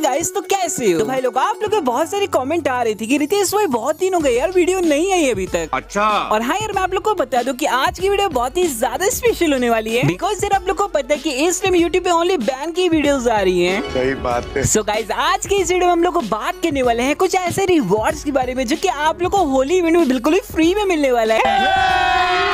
Guys, तो कैसे हो? तो भाई लोग, आप लोग के बहुत सारी कमेंट आ रही थी कि रितेश भाई बहुत दिन हो गए यार, वीडियो नहीं आई अभी तक। अच्छा। और हाँ यार, मैं आप लोग को बता दूं कि आज की वीडियो बहुत ही ज्यादा स्पेशल होने वाली है, बिकॉज यार आप लोग को पता है कि इस टाइम यूट्यूब पे ओनली बैन की वीडियोस आ रही हैं। सही बात है। सो गाइस, आज की इस वीडियो में हम लोग को बात करने वाले हैं कुछ ऐसे रिवॉर्ड्स के बारे में जो कि आप लोग को होली इवेंट में बिल्कुल ही फ्री में मिलने वाला है।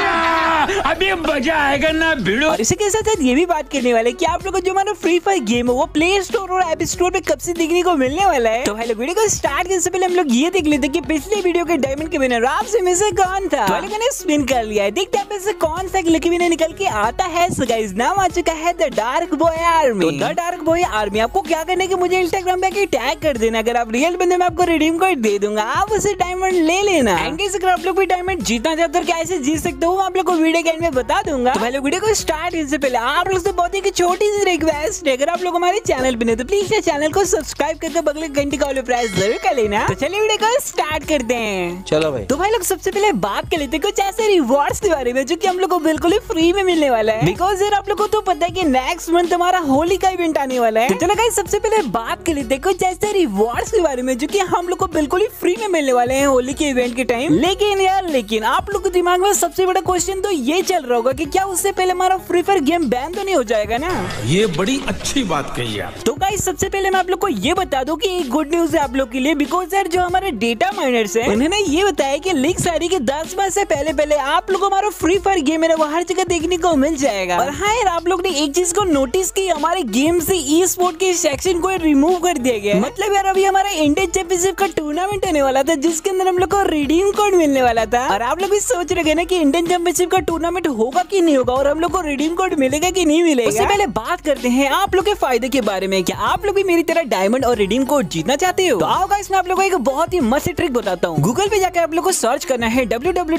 अभी मजा आएगा ना भिड़ो। और इसी के साथ ये भी बात करने वाले कि आप लोग को जो हमारा फ्री फायर गेम है वो प्ले स्टोर और ऐप स्टोर पे कब से देखने को मिलने वाला है। तो भाई लोग, वीडियो को स्टार्ट करने से पहले हम लोग ये देख लेते हैं कि पिछले वीडियो के डायमंड के विनर आप में से कौन था। तो लोगों ने स्पिन कर लिया है, देखते हैं से कौन सा लकी विनर निकल के आता है। सो गाइस, नाम आ चुका है द डार्क बॉय आर्मी। तो द डार्क बॉय आर्मी आपको क्या करना है कि मुझे इंस्टाग्राम पे टैग कर देना। अगर आप रियल बंदे, मैं आपको रिडीम कोड दे दूंगा, आप उसे डायमंड ले लेना। एंड अगर आप लोग भी डायमंड जीतना चाहते हो, कैसे जीत सकते हो आप लोग को वीडियो के एंड में बता दूंगा। तो पहले वीडियो को स्टार्ट करने से पहले आप लोग से बहुत ही छोटी सी रिक्वेस्ट है, अगर आप लोग हमारे चैनल पे नहीं तो प्लीज चैनल को सब्सक्राइब करके बगल घंटी का ऑल प्रेस जरूर कर लेना। तो चलिए वीडियो को स्टार्ट करते हैं। चलो भाई। तो भाई लोग, सबसे पहले बात कर लेते हैं कुछ ऐसे रिवॉर्ड्स के बारे में जो कि हम लोग को बिल्कुल ही फ्री में मिलने वाला है, बिकॉज यार आप लोग को तो पता है कि नेक्स्ट मंथ हमारा होली का इवेंट आने वाला है। तो चलो गाइस, सबसे पहले बात कर लेते हैं कुछ ऐसे रिवॉर्ड्स के बारे में जो कि हम लोग को बिल्कुल ही फ्री में मिलने वाले हैं होली के इवेंट के टाइम। लेकिन आप लोग के दिमाग में सबसे बड़ा क्वेश्चन तो ये चल रहा होगा कि क्या उससे पहले हमारा फ्री फायर गेम बैन तो नहीं हो जाएगा ना। ये बड़ी अच्छी बात कही यार। तो गाइस, सबसे पहले मैं आप लोग को ये बता दूं कि एक गुड न्यूज है आप लोग के लिए, बिकॉज यार जो हमारे डेटा माइनर्स हैं उन्होंने ये बताया कि लीक सारी के 10 माह से पहले आप लोग हमारा फ्री फायर गेम है वो हर जगह देखने को मिल जाएगा। और हाँ यार, आप लोग ने एक चीज को नोटिस की, हमारे गेम से ई स्पोर्ट के सेक्शन को रिमूव कर दिया गया। मतलब यार अभी हमारा इंडियन चैंपियनशिप का टूर्नामेंट होने वाला था जिसके अंदर हम लोग को रिडीम कोड मिलने वाला था। और आप लोग भी सोच रहे ना कि इंडियन चैंपियनशिप का टूर्नामेंट होगा कि नहीं होगा और हम लोग को रिडीम कोड मिलेगा कि नहीं मिलेगा। उससे पहले बात करते हैं आप लोग के फायदे के बारे में। क्या आप लोग भी मेरी तरह डायमंड और रिडीम कोड जीतना चाहते हो? तो आओ गाइस, मैं आप लोगों को एक बहुत ही मस्त ट्रिक बताता हूँ। गूगल पे जाकर आप लोग को सर्च करना है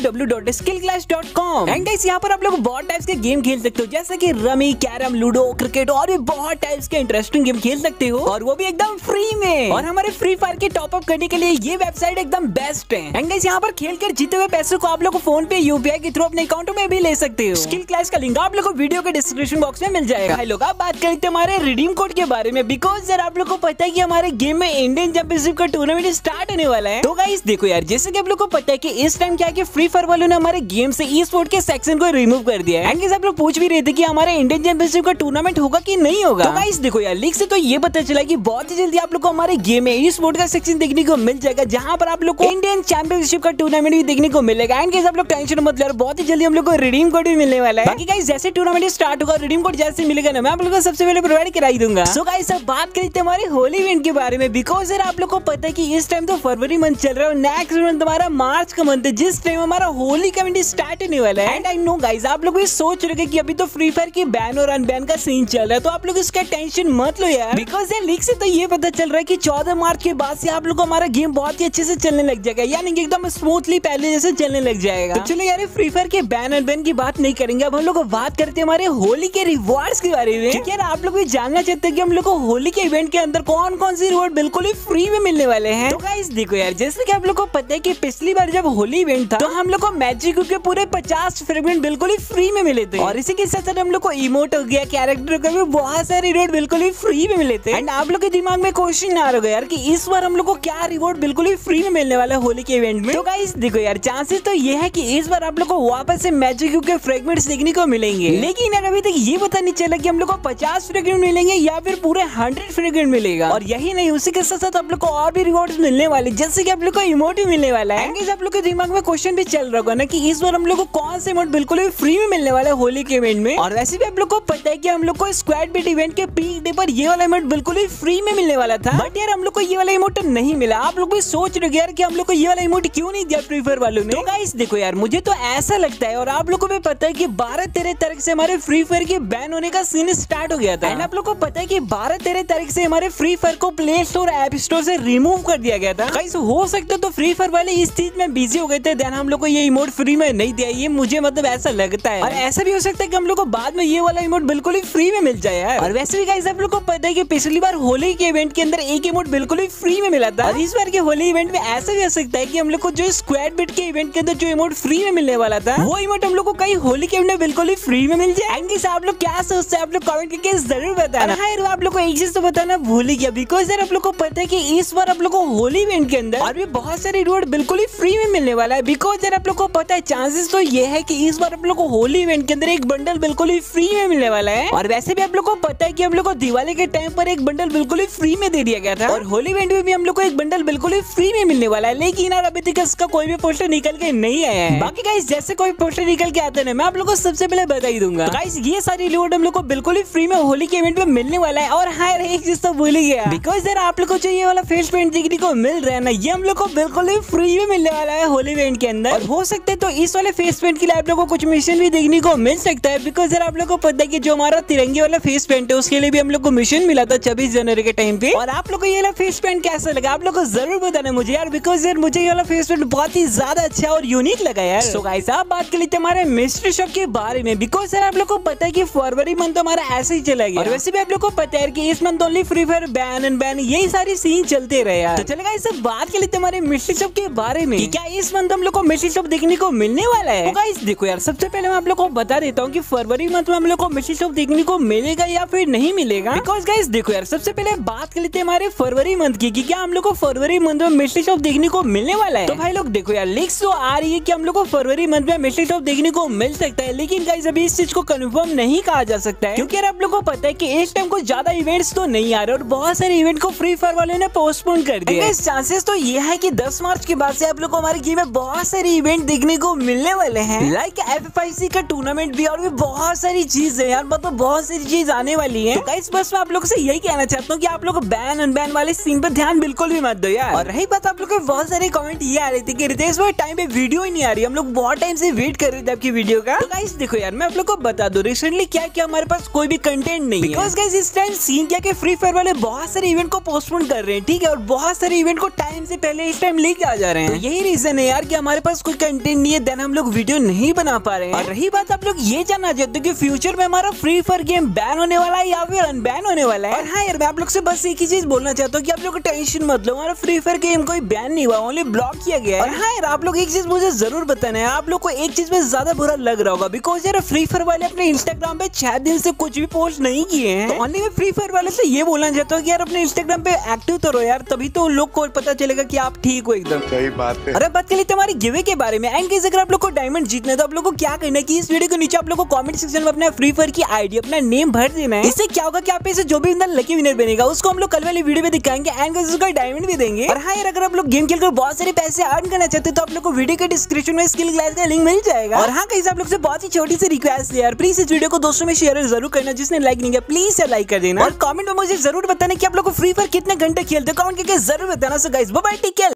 www.skillclash.com। एंड गाइस, यहाँ पर आप लोग बहुत टाइप्स के गेम खेल सकते हो, जैसे कि रमी, कैरम, लूडो, क्रिकेट और भी बहुत टाइप्स के इंटरेस्टिंग गेम खेल सकते हो, और वो भी एकदम फ्री में। और हमारे फ्री फायर के टॉप अप करने के लिए ये वेबसाइट एकदम बेस्ट है। एंड गाइस, यहाँ पर खेलकर जीते हुए पैसों को आप लोग को फोन पे यूपीआई के थ्रू अपने अकाउंट में भी ले सकते हो। स्किल क्लैश का लिंक आप लोग को वीडियो के डिस्क्रिप्शन बॉक्स में मिल जाएगा। भाई लोग, अब बात करते हैं हमारे रिडीम कोड के बारे में, बिकॉज यार आप लोग को पता है कि हमारे गेम में इंडियन चैंपियनशिप का टूर्नामेंट स्टार्ट होने वाला है। तो गाइस देखो यार, जैसे कि आप लोग को पता है कि इस टाइम क्या कि फ्री फायर वालों ने हमारे गेम से ई स्पोर्ट के सेक्शन को रिमूव कर दिया है। एंड गाइस, आप लोग पूछ भी रहे थे कि हमारे इंडियन चैंपियनशिप का टूर्नामेंट होगा कि नहीं होगा। तो गाइस देखो यार, लीक से तो ये पता चला कि बहुत ही जल्दी आप लोग को हमारे गेम में ई स्पोर्ट का सेक्शन देखने को मिल जाएगा, जहां पर आप लोग को इंडियन चैंपियनशिप का टूर्नामेंट भी देखने को मिलेगा। एंड गाइस, आप लोग टेंशन मत लो, बहुत ही जल्दी हम लोग को रिडीम कोड भी मिलने वाला है। बाकी गाइस, जैसे टूर्नामेंट स्टार्ट होगा, रिडीम कोड जैसे मिलेगा ना, मैं आप लोग को सबसे पहले प्रोवाइड करा ही दूंगा। सो गाइस, अब बात करते हैं हमारे होली इवेंट के बारे में, बिकॉज यार आप लोग को पता है कि इस टाइम तो फरवरी मंथ चल रहा है और नेक्स्ट मंथ हमारा मार्च का मंथ है, जिस टाइम हमारा होली का इवेंट स्टार्ट होने वाला है। एंड आई नो गाइस, आप लोग भी सोच रहे कि अभी तो फ्री फायर की बैन और अनबैन का सीन चल रहा है, तो आप लोग इसका टेंशन मत लो यार, बिकॉज यार लीक से तो ये पता चल रहा है कि 14 मार्च के बाद से आप लोग को हमारा गेम बहुत ही अच्छे से चलने लग जाएगा, यानी कि एकदम स्मूथली पहले जैसे चलने लग जाएगा। तो चलो यार, फ्री फायर के बैन अनबैन की बात नहीं करेंगे, अब हम लोग बात करते हैं हमारे होली के रिवॉर्ड्स के बारे में। यार आप लोग भी जानना चाहते हैं कि हम लोग को होली के इवेंट के अंदर कौन कौन सी रिवॉर्ड बिल्कुल ही फ्री में मिलने वाले हैं। तो गाइस देखो यार, जैसे कि आप लोग को पता है कि पिछली बार जब होली इवेंट था तो हम लोग को मैजिक के पूरे 50 फ्रेगमेंट बिल्कुल ही फ्री में मिले थे, और इसी के साथ साथ हम लोग को इमोट हो गया, कैरेक्टर का भी बहुत सारे रिवॉर्ड बिल्कुल ही फ्री में मिले थे। एंड आप लोग के दिमाग में क्वेश्चन आ रहा होगा यार कि इस बार हम लोग को क्या रिवॉर्ड बिल्कुल ही फ्री में मिलने वाला है होली के इवेंट में। तो गाइस देखो यार, चांसेस तो ये है कि इस बार आप लोग को वापस से मैजिक के फ्रेगमेंट्स देखने को मिलेंगे, लेकिन यार अभी तक ये पता नहीं चला कि हम लोग को 50 फ्रेगमेंट मिलेंगे या फिर पूरे 100 फ्रेगमेंट मिलेगा। और यही नहीं, उसी के साथ साथ आप लोग को और भी रिवॉर्ड्स मिलने वाले, जैसे कि आप लोग को इमोट भी मिलने वाला है। आप लोग के दिमाग में क्वेश्चन भी चल रहा होगा ना कि इस बार हम लोग को कौन से इमोट बिल्कुल ही फ्री में मिलने वाला है होली के इवेंट में। और वैसे भी आप लोग को पता है कि हम लोग को स्क्वाड बीट इवेंट के पीक डे पर ये वाला इमोट बिल्कुल ही फ्री में मिलने वाला था, बट यार हम लोग को ये वाला इमोट नहीं मिला। आप लोग भी सोच रहे यार कि हम लोग को ये वाला इमोट क्यों नहीं दिया फ्री फायर वालों ने। तो गाइस देखो यार, मुझे तो ऐसा लगता है, और आप लोग को भी पता है कि 12-13 तारीख से हमारे फ्री फायर के बैन होने का सीन स्टार्ट हो गया था। एंड आप लोग को पता है कि 12-13 तारीख से हमारे फ्री फायर को प्ले स्टोर ऐप स्टोर से रिमूव कर दिया गया था। गाइस हो सकता है तो फ्री फायर वाले इस चीज में बिजी हो गए थे, देन हम लोग को ये इमोट फ्री में नहीं दिया, ये मुझे मतलब ऐसा लगता है। और ऐसा भी हो सकता है कि हम लोग को बाद में ये वाला इमोट बिल्कुल ही फ्री में मिल जाए यार। और वैसे भी गाइस, आप लोग को पता है कि पिछली बार होली के इवेंट के अंदर एक इमोट बिल्कुल ही फ्री में मिला था, और इस बार के होली इवेंट में ऐसा भी हो सकता है कि हम लोग को जो स्क्वाड बीट के इवेंट के अंदर जो इमोट फ्री में मिलने वाला था वो इमोट हम लोग को कहीं होली के इवेंट बिल्कुल ही फ्री में मिल जाए। एंड आप लोग क्या सोचते हैं आप लोग कमेंट करके जरूर बताना। यार आप लोग को एक चीज तो बताना भूल ही गया, बिकॉज यार आप लोग को पता है कि इस बार आप लोग को होली इवेंट के अंदर और भी बहुत सारे रिवॉर्ड बिल्कुल ही फ्री में मिलने वाला है। बिकॉज यार आप लोग को पता है चांसेस तो ये है कि इस बार आप लोग को होली इवेंट के अंदर एक बंडल बिल्कुल ही फ्री में मिलने वाला है। और वैसे भी आप लोग को पता है कि हम लोग को दिवाली के टाइम पर एक बंडल बिल्कुल ही फ्री में दे दिया गया था, और होली इवेंट में भी हम लोग को एक बंडल बिल्कुल ही फ्री में मिलने वाला है। लेकिन यार अभी तक इसका कोई भी पोस्टर निकल के नहीं आया है। बाकी गाइस जैसे कोई पोस्टर निकल के आता है मैं आप लोग को सबसे पहले बता ही दूंगा। गाइस ये सारी रिवॉर्ड हम लोग को बिल्कुल ही फ्री में होली के इवेंट में मिलने वाला है। और हाँ एक चीज तो भूल ही गया, बिकॉज यार आप लोग को जो ये वाला फेस पेंट देखने को मिल रहा है ना, ये हम लोग को बिल्कुल ही फ्री में मिलने वाला है होली इवेंट के अंदर। और हो सकता है तो इस वाले फेस पेंट के लिए आप लोग को कुछ मिशन भी देखने को मिल सकता है। बिकॉज यार आप लोग को पता है कि जो हमारा तिरंगे वाला फेस पेंट है उसके लिए भी हम लोग को मिशन मिला था 26 जनवरी के टाइम पे। और आप लोग को ये वाला फेस पेंट कैसा लगा आप लोग को जरूर बताना मुझे यार, बिकॉज यार मुझे ये वाला फेस पेंट बहुत ही ज्यादा अच्छा और यूनिक लगा यार। सो गाइस आप बात कर लेते हैं हमारे मिस्ट्री शॉप के बारे में। बिकॉज यार आप लोग को पता है कि फरवरी मंथ तो हमारा ऐसे ही चला गया, और वैसे भी आप लोग को पता है कि इस month only free fire ban and ban यही सारी सीन चलते रहे यार। तो चलेगा इस बात कर लेते हैं हमारे मिस्ट्री शॉप के बारे में, क्या इस मंथ हम लोग को मिस्ट्री शॉप देखने को मिलने वाला है। तो गाइस देखो यार सबसे पहले मैं आप लोग को बता देता हूँ कि फरवरी मंथ में हम लोग को मिस्ट्री शॉप देखने को मिलेगा या फिर नहीं मिलेगा। बिकॉज गाइस देखो यार सबसे पहले बात कर लेते हैं हमारे फरवरी मंथ की कि क्या हम लोग को फरवरी मंथ में मिस्ट्री शॉप देखने को मिलने वाला है। तो भाई लोग देखो यार लीक्स तो आ रही है कि हम लोग को फरवरी मंथ में मिस्ट्री शॉप देखने को मिल सकता है, लेकिन गाइस अभी इस चीज को कंफर्म नहीं कहा जा सकता है, क्योंकि यार आप लोग को पता है कि इस टाइम को ज्यादा इवेंट्स तो नहीं आ रहे और बहुत सारे इवेंट को फ्री फायर वाले ने पोस्टपोन कर दिया। चांसेस तो ये है कि 10 मार्च के बाद से आप लोग को हमारे गेम में बहुत सारे इवेंट देखने को मिलने वाले हैं, लाइक FFIC का टूर्नामेंट भी और भी बहुत सारी चीजें यार, मतलब बहुत सारी चीज आने वाली है। तो गाइस बस मैं आप लोग से यही कहना चाहता हूँ कि आप लोग बैन अनबैन वाले सीन पर ध्यान बिल्कुल भी मत दो यार। और रही बात आप लोग के बहुत सारे कमेंट ये आ रहे थे कि रितेश भाई टाइम पे वीडियो ही नहीं आ रही, हम लोग बहुत टाइम से वेट कर रहे थे आपकी वीडियो का। तो गाइस देखो यार मैं आप लोग को बता दूं रिसेंटली क्या हमारे पास कोई भी कंटेंट नहीं है। बिकॉज गाइस इस टाइम सीन क्या कि फ्री फायर वाले बहुत सारे इवेंट को पोस्टपोन कर रहे हैं, ठीक है, और बहुत सारे इवेंट को टाइम से पहले इस टाइम लेके आ जा रहे हैं। तो यही रीजन है यार कि हमारे पास कोई कंटेंट नहीं है, देन हम लोग वीडियो नहीं बना पा रहे हैं। और रही बात आप लोग ये जानना चाहते हो कि फ्यूचर में हमारा फ्री फायर गेम बैन होने वाला है या फिर अनबैन होने वाला है। और हाँ यार मैं आप लोग से बस एक ही चीज बोलना चाहता हूँ कि आप लोग टेंशन मत लो, हमारा फ्री फायर गेम कोई बैन नहीं हुआ, ओनली ब्लॉक किया गया है। और हाँ यार आप लोग एक चीज मुझे जरूर बताना है, आप लोग को एक चीज में ज्यादा बुरा लग रहा होगा, बिकॉज यार फ्री फायर वाले अपने इंस्टाग्राम पे 6 दिन से कुछ भी पोस्ट नहीं किए हैं। तो ओनली मैं फ्री फायर वाले से ये बोलना चाहता हूँ कि यार अपने इंस्टाग्राम पे एक्टिव तो रहो यार, तभी तो लोग को पता चलेगा कि आप ठीक हो एकदम। सही बात है। अरे बात करिए हमारे गिवे के बारे में। एंड अगर आप लोग को डायमंड जीतना है तो आप लोग को क्या करना है कि इस वीडियो के नीचे आप लोग को कमेंट सेक्शन में अपना फ्री फायर की आईडी अपना नेम भर देना है। इससे क्या होगा कि आप इसे जो भी लकी विनर बनेगा उसको हम लोग कल वाली वीडियो में दिखाएंगे एंड उसका डायमंड भी देंगे। और हाँ यार अगर आप लोग गेम खेलकर बहुत सारे पैसे अर्न करना चाहते हैं तो आप लोग को वीडियो के डिस्क्रिप्शन में स्किल क्लास का लिंक मिल जाएगा। और हाँ कहीं आप लोग से बहुत ही छोटी सी रिक्वेस्ट है यार, प्लीज इस वीडियो को दोस्तों में शेयर जरूर करना, जिसने लाइक नहीं किया प्लीज लाइक कर देना। और कमेंट में मुझे जरूर बताना कि आप लोग को फ्री फायर कितने घंटे खेलते हो, कमेंट करके जरूर बताना। So guys bye bye, take care.